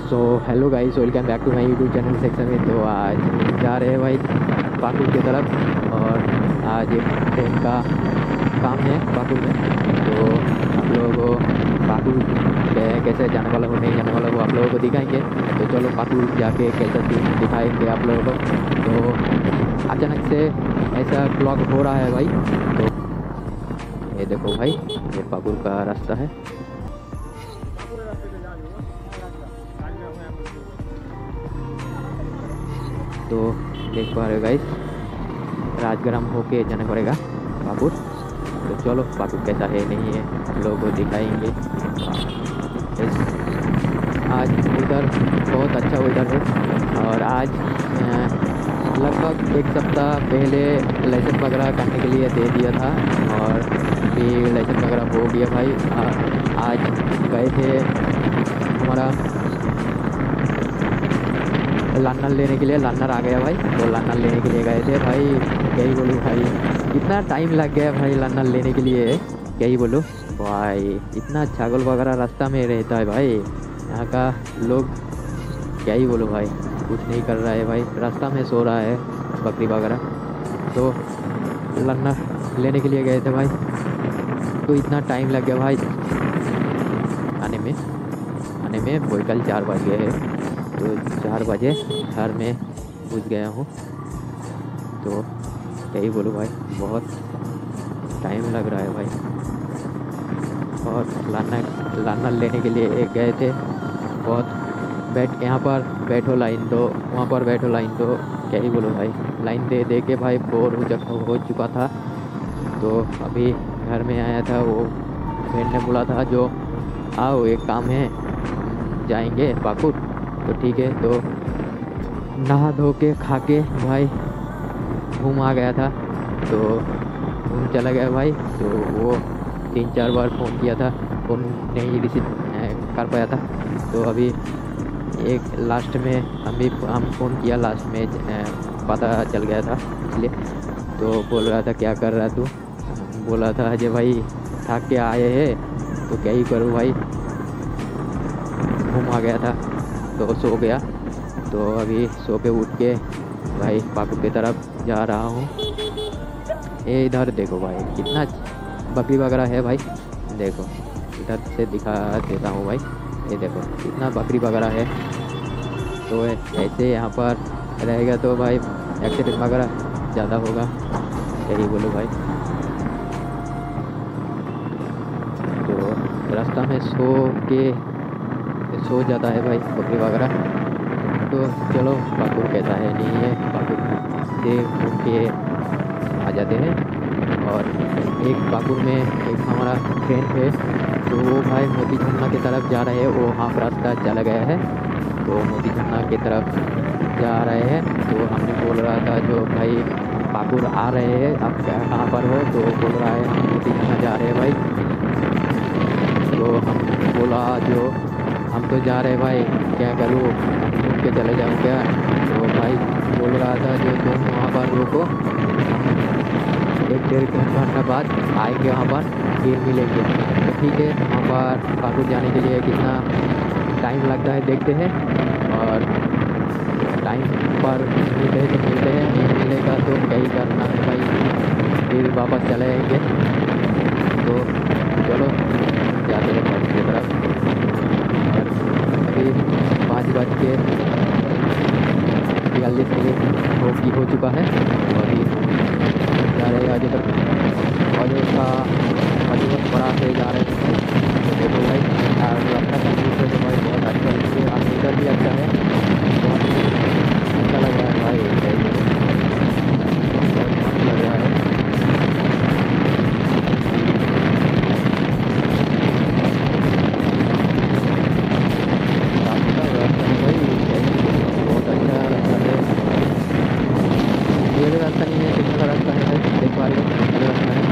So hello guys, welcome back to my YouTube channel section में। तो आज जा रहे हैं भाई पाकुड़ की तरफ, और आज एक ट्रेन का काम है पाकुड़ में। तो आप लोगों को पाकुड़ कैसे जाने वाला हो, नहीं जाने वाला हो, आप लोगों को दिखाएंगे। तो चलो पाकुड़ जाके कैसा सीन दिखाएंगे आप लोगों को। तो अचानक से ऐसा ब्लॉक हो रहा है भाई। तो ये देखो भाई, ये पाकुड़ का रास्ता है। तो देख पा रहे हो गाइस, राजग्राम होके जाना पड़ेगा पाकुड़। तो चलो पाकुड़ कैसा है नहीं है आप लोगों को दिखाएंगे। आज वेदर बहुत अच्छा वेदर है, और आज लगभग एक सप्ताह पहले लाइसेंस वगैरह करने के लिए दे दिया था, और भी लाइसेंस वगैरह हो गया भाई। आज गए थे हमारा लानर लेने के लिए, लानर आ गया भाई। तो लानर लेने के लिए गए थे भाई। क्या ही बोलूँ भाई, इतना टाइम लग गया भाई लानर लेने के लिए, क्या ही बोलूँ भाई। इतना छागल वगैरह रास्ता में रहता है भाई, यहाँ का लोग क्या ही बोलूँ भाई, कुछ नहीं कर रहा है भाई, रास्ता में सो रहा है बकरी वगैरह। तो लानर लेने के लिए गए थे भाई, तो इतना टाइम लग गया भाई आने में वही कल 4 बज गए हैं। तो 4 बजे घर में घुस गया हूँ। तो यही बोलूँ भाई, बहुत टाइम लग रहा है भाई। और लानर लेने के लिए एक गए थे, बहुत यहाँ पर बैठो लाइन दो, वहाँ पर बैठो लाइन दो, क्या ही बोलूँ भाई, लाइन दे दे के भाई बोर हो चुका था। तो अभी घर में आया था, वो फ्रेंड ने बोला था जो आओ एक काम है, जाएंगे पाकुड़। तो ठीक है, तो नहा धो के खा के भाई घूम आ गया था। तो घूम चला गया भाई। तो वो 3-4 बार फ़ोन किया था, फ़ोन नहीं रिसीव कर पाया था। तो अभी एक लास्ट में हम फ़ोन किया, लास्ट में पता चल गया था इसलिए। तो बोल रहा था क्या कर रहा तू, बोला था अजय भाई थक के आए हैं, तो क्या ही करूँ भाई, घूम आ गया था। तो सो गया। तो अभी सो के उठ के भाई पाकुड़ की तरफ जा रहा हूँ। ये इधर देखो भाई, कितना बकरी वगैरह है भाई, देखो इधर से दिखा देता हूँ भाई। ये देखो कितना बकरी वगैरह है। तो ऐसे यहाँ पर रहेगा तो भाई एक्सीडेंट वगैरह ज़्यादा होगा, यही बोलो भाई। तो रास्ता में सो जाता है भाई बकरी वगैरह। तो चलो पाकुड़ कैसा है नहीं है, पाकुड़ से घूम के आ जाते हैं। और एक पाकुड़ में एक हमारा फ्रेंड है, तो वो भाई मोती झरना की तरफ जा रहे हैं, वो हाफ रास्ता चला गया है। तो मोती झरना की तरफ जा रहे हैं। तो हमने बोल रहा था जो भाई पाकुड़ आ रहे हैं, आप कहाँ पर हो, तो बोल रहा है हम मोती झरना जा रहे हैं भाई। तो हम बोला जो हम तो जा रहे भाई, क्या करूँ घूम के चले जाऊँ क्या। तो भाई बोल रहा था जो तुम वहाँ पर रुको, 1-1.5 घंटा बाद आएंगे वहाँ पर, फिर मिलेंगे। तो ठीक है, वहाँ पर पाकुड़ जाने के लिए कितना टाइम लगता है देखते हैं, और टाइम पर मिलते हैं तो मिलते हैं, नहीं मिलेगा तो क्या ही करना है भाई, फिर वापस चले आएंगे। तो चलो जाते हैं पाकुड़ की तरफ। अभी 5:42 हो चुका है। तो अभी जा रहे हैं आगे तक, अयोध्या बहुत बड़ा से जा रहे हैं। तो देखो भाई रास्ता कंप्लीट है भाई, बहुत अच्छा है, इधर भी अच्छा है, बहुत अच्छा लग रहा है भाई, बहुत मस्त लग रहा है। रास्ता नहीं है, दूसरा रास्ता है, देख पा रहे हो रास्ता है।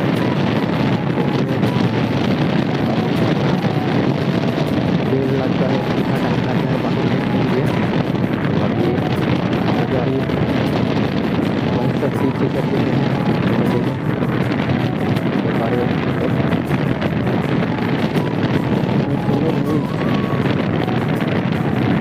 देर लगता है, कितना टाइम लगता है पाकुड़ देखने के लिए। तो अभी गाड़ी बहुत सब पीछे कर देते हैं, देख पा रहे हो।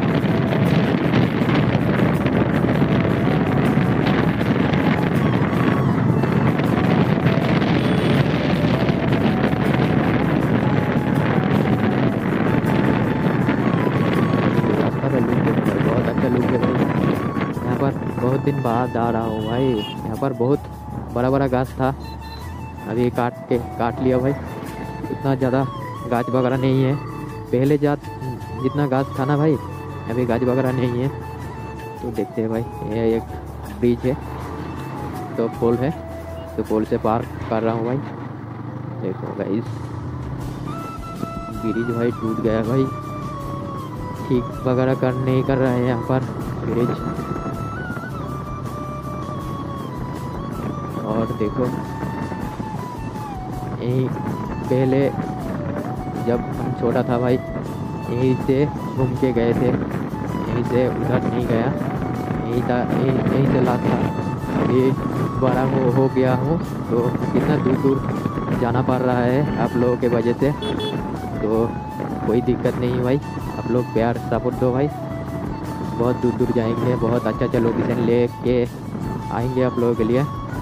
दिन बाद आ रहा हूँ भाई। यहाँ पर बहुत बड़ा बड़ा घास था, अभी काट लिया भाई। इतना ज़्यादा गाछ वगैरह नहीं है, पहले जितना घास था ना भाई, अभी गाछ वगैरह नहीं है। तो देखते हैं भाई, ये एक ब्रिज है, तो पुल है, तो पुल से पार कर रहा हूँ भाई। देखो गाइस, ब्रिज भाई टूट गया भाई, ठीक वगैरह नहीं कर रहे हैं यहाँ पर ब्रिज। और देखो, यहीं पहले जब हम छोटा था भाई, यहीं से घूम के गए थे, यहीं से उधर नहीं गया, यहीं से लाता था। अभी बड़ा हो गया हूँ, तो कितना दूर दूर जाना पड़ रहा है आप लोगों के वजह से। तो कोई दिक्कत नहीं भाई, आप लोग प्यार सपोर्ट दो भाई, बहुत दूर दूर जाएंगे, बहुत अच्छा अच्छा लोकेशन ले के आएंगे आप लोगों के लिए।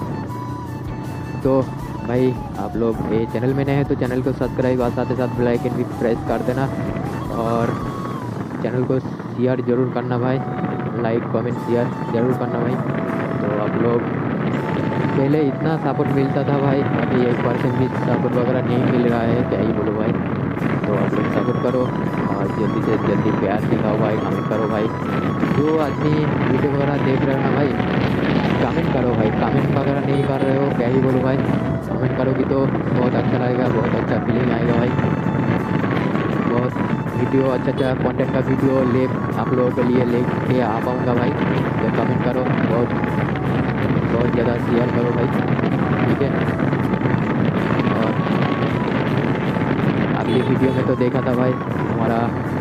तो भाई आप लोग ये चैनल में नए हैं तो चैनल को सब्सक्राइब और साथ ही साथ बेल आइकन भी प्रेस कर देना, और चैनल को शेयर ज़रूर करना भाई, लाइक कमेंट शेयर ज़रूर करना भाई। तो आप लोग पहले इतना सपोर्ट मिलता था भाई, अभी 1% भी सपोर्ट वगैरह नहीं मिल रहा है, क्या ही बोलो भाई। तो आप लोग सपोर्ट करो और जल्दी से जल्दी प्यार दिखाओ भाई, कमेंट करो भाई। जो आदमी वीडियो वगैरह देख रहे हो ना भाई, कमेंट करो भाई, कमेंट वगैरह नहीं कर रहे हो, क्या ही बोलो भाई। कमेंट करोगी तो बहुत अच्छा लगेगा, बहुत अच्छा फीलिंग आएगा भाई। बहुत वीडियो अच्छा कंटेंट का वीडियो ले आप लोगों के लिए लेके आ पाऊँगा भाई। तो कमेंट करो, बहुत ज़्यादा शेयर करो भाई, ठीक है। और अगली वीडियो में तो देखा था भाई, हमारा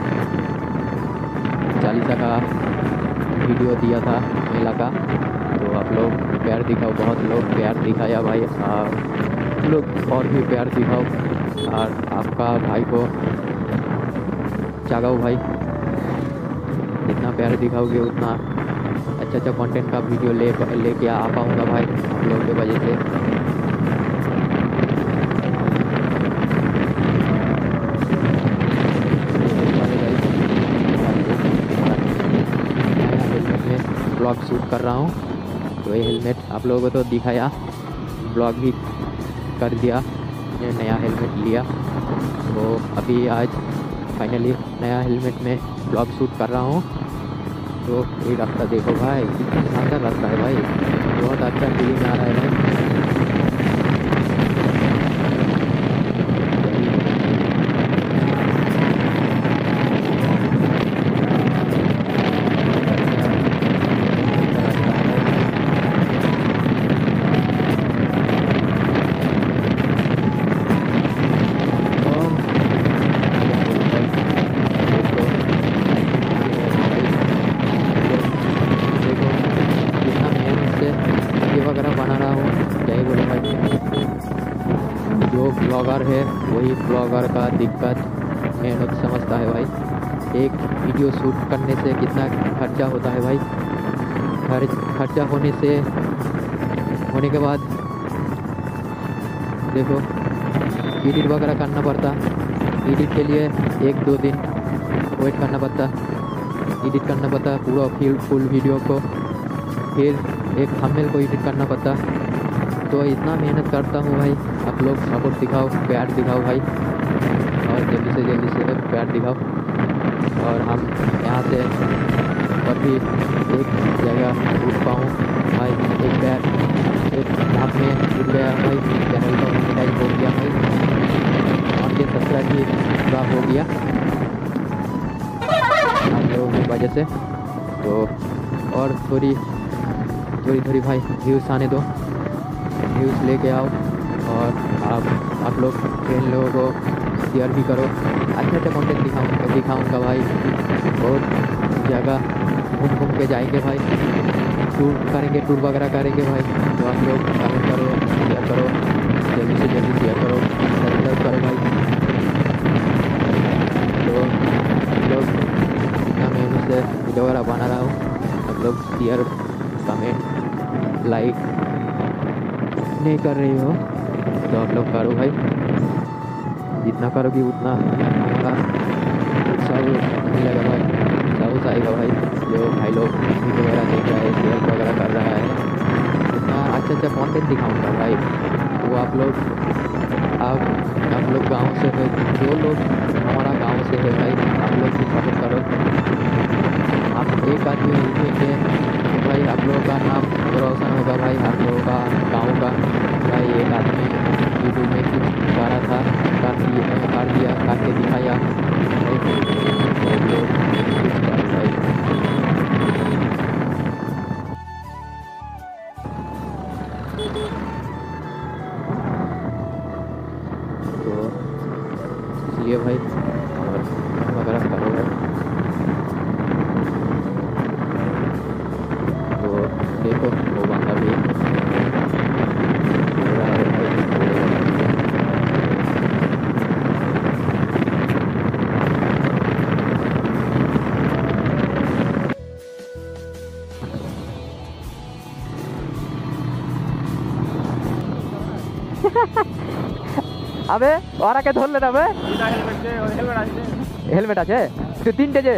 40 का वीडियो दिया था मेला का, तो आप लोग प्यार दिखाओ, बहुत लोग प्यार दिखाया भाई, और लोग और भी प्यार दिखाओ, और आपका भाई को जागाओ भाई। जितना प्यार दिखाओगे उतना अच्छा कंटेंट का वीडियो लेके आ पाऊँगा भाई आप लोगों की वजह से। हेलमेट में ब्लॉग शूट कर रहा हूँ, तो ये हेलमेट आप लोगों को तो दिखाया, ब्लॉग भी कर दिया, ये नया हेलमेट लिया। तो अभी आज फाइनली नया हेलमेट में ब्लॉग शूट कर रहा हूँ। तो ये रास्ता देखो भाई, कितना शानदार रास्ता है भाई, बहुत अच्छा फीलिंग आ रहा है भाई। वगैरह बना रहा हूँ, क्या ही बोले भाई। जो ब्लॉगर है वही ब्लॉगर का दिक्कत मेहनत समझता है भाई। एक वीडियो शूट करने से कितना खर्चा होता है भाई, खर्चा होने के बाद देखो एडिट वगैरह करना पड़ता, एडिट के लिए 1-2 दिन वेट करना पड़ता, एडिट करना पड़ता पूरा फुल वीडियो को, फिर एक थंबनेल को एडिट करना पड़ता। तो इतना मेहनत करता हूँ भाई, आप लोग सपोर्ट दिखाओ, प्यार दिखाओ भाई, और जल्दी से प्यार दिखाओ। और हम यहाँ से और भी एक जगह उठ पाऊँ भाई, एक हाथ में जुड़ गया भाई, चैनल का मोनेटाइज हो गया भाई, और ये सब्सक्राइब भी पूरा हो गया आप लोगों की वजह से। तो और थोड़ी भाई व्यूज़ आने दो, व्यूज़ लेके आओ, और आप लोग फ्रेंड लोगों को शेयर भी करो। अच्छा कंटेंट दिखाऊंगा भाई, बहुत जगह घूम के जाएंगे भाई, टूर वगैरह करेंगे भाई। तो आप लोग कमेंट करो, शेयर करो, जल्दी से जल्दी शेयर करो, सब्सक्राइब करो भाई। तो लोग इतना मेहनत से वीडियो वगैरह बना रहा हूँ, आप लोग शेयर कमेंट लाइक नहीं कर रही हो तो आप लोग करो भाई, जितना करोगी उतना हमारा उत्साह मिलेगा भाई, उत्साह आएगा भाई। जो भाई लोग वीडियो वगैरह देख रहा है, शेयर वगैरह कर रहा देखेंगे तो भाई आप लोगों का नाम रोशन होगा भाई, आप लोगों का गाँव का। भाई एक आदमी यूट्यूब में कुछ गा रहा था, काट के दिखाया भाई, और लोग कुछ कर भाई। तो इसलिए भाई और वगैरह करो भाई। तो देखो वो बंदा भी बोल रहा है भाई, अबे और आके धोल लेना बे, हेलमेट আছে तो 3টে যে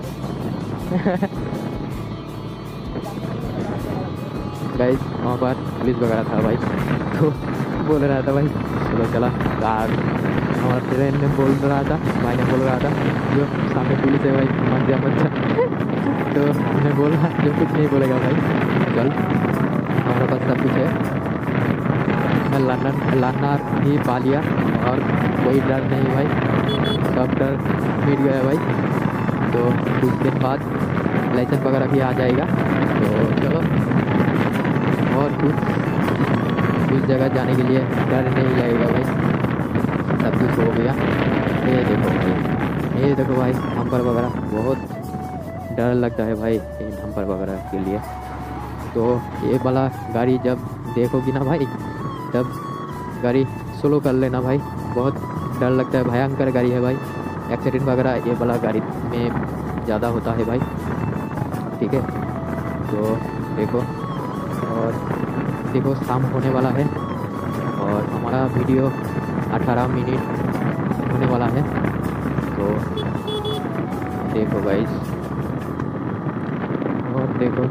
गाइस वहाँ पर पुलिस वगैरह था भाई, तो बोल रहा था भाई चलो चला कार। हमारा ट्रेन ने बोल रहा था, भाई ने बोल रहा था जो सामने पुलिस है भाई मत जा मत जा। तो उन्हें बोला जो कुछ नहीं बोलेगा भाई, चल हमारे पास सब कुछ है। मैं लन्नर ही पा लिया और कोई डर नहीं भाई, सब डर मिट गया भाई। तो कुछ दिन बाद लाइसेंस वगैरह भी आ जाएगा, तो चलो और कुछ उस जगह जाने के लिए डर नहीं लगेगा भाई, सब कुछ हो गया। ये देखो भाई डंपर वगैरह, बहुत डर लगता है भाई ये डंपर वगैरह के लिए। तो ये वाला गाड़ी जब देखोगी ना भाई, तब गाड़ी स्लो कर लेना भाई, बहुत डर लगता है, भयंकर गाड़ी है भाई। एक्सीडेंट वगैरह ये वाला गाड़ी में ज़्यादा होता है भाई, ठीक है। तो देखो और देखो शाम होने वाला है और हमारा वीडियो 18 मिनट होने वाला है। तो देखो गाइस, और देखो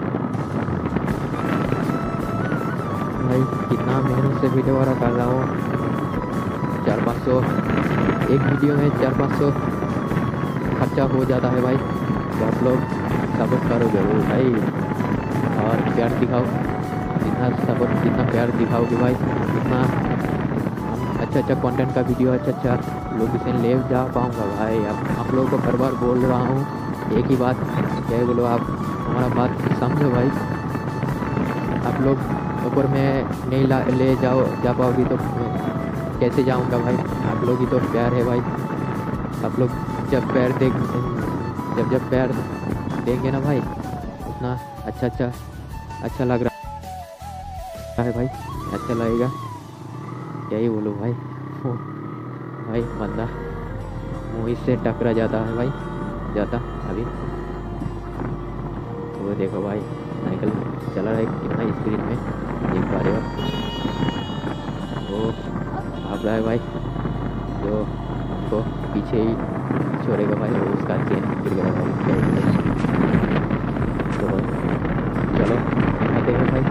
भाई कितना मेहनत से वीडियो वगैरह कर रहा हूँ। 400-500 एक वीडियो में 400-500 खर्चा हो जाता है भाई। तो आप लोग सपोर्ट करो जरूर भाई और प्यार दिखाओ, जितना प्यार दिखाओगे भाई उतना अच्छा कंटेंट का वीडियो अच्छा लोकेशन ले जा पाऊँगा भाई। आप लोगों को बार बार बोल रहा हूँ एक ही बात, क्या बोलो आप हमारा बात समझो भाई। आप लोग ऊपर में नहीं ले जा पाओगी तो कैसे जाऊंगा भाई, आप लोग ही तो प्यार है भाई। आप लोग जब प्यार देंगे ना भाई उतना अच्छा लग रहा है भाई, अच्छा लगेगा, क्या ही बोलूँ भाई। भाई बंदा मुँह से टकरा जाता है भाई अभी। तो देखो भाई साइकिल चला रहा है कितना स्पीड में, देख पा रहे हो। वो भाग रहा है भाई, जो हमको पीछे ही छोड़ेगा भाई, वो उसका चेन गिर गया भाई। तो चलो आते हैं भाई।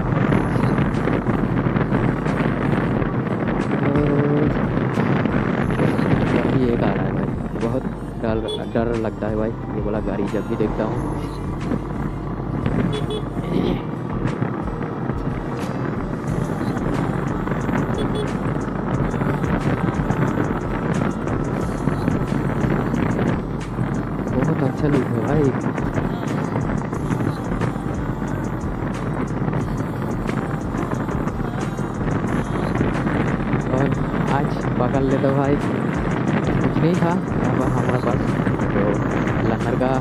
अभी एक आ रहा है भाई, बहुत डर लगता है भाई ये वाला गाड़ी जब भी देखता हूँ। बहुत अच्छा लुक है भाई। और आज पकड़ लेता भाई, कुछ नहीं था हमारे पास, तो लन्नर का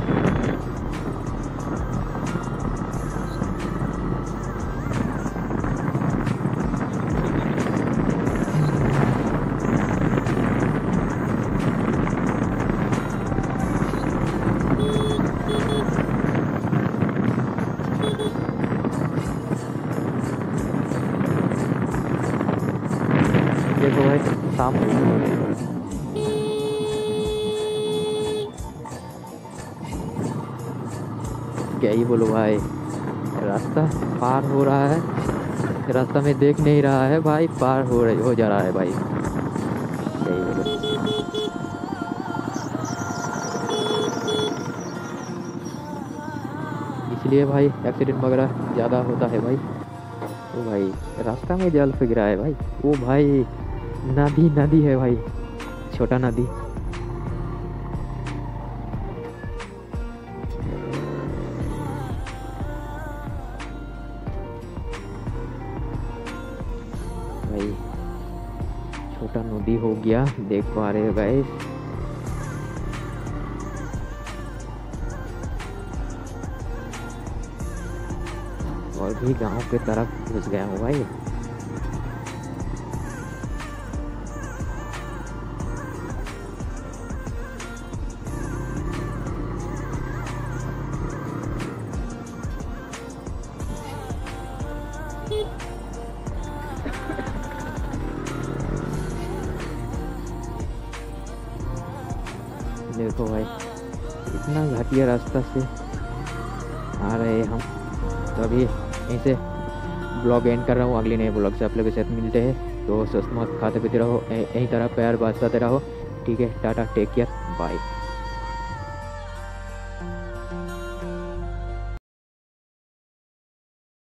देखो भाई शाम क्या ही बोलो भाई, रास्ता पार हो रहा है, रास्ता में देख नहीं रहा है भाई, पार हो जा रहा है भाई, क्या ही बोलो। इसलिए भाई एक्सीडेंट वगैरह ज़्यादा होता है भाई। तो भाई रास्ता में जल फिर रहा है भाई। वो भाई नदी नदी है भाई, छोटा नदी। भाई छोटा नदी हो गया, देख पा रहे हो गाइस। और भी गांव के तरफ घुस गया हूँ भाई। देखो भाई इतना घटिया रास्ता से आ रहे हैं हम। तो अभी यहीं से ब्लॉग एंड कर रहा हूँ। अगले नए ब्लॉग से आप लोगों के साथ मिलते हैं। तो स्वस्थ मस्त खाते पीते रहो, यही तरह प्यार बरसाते रहो। ठीक है, टाटा, टेक केयर, बाय।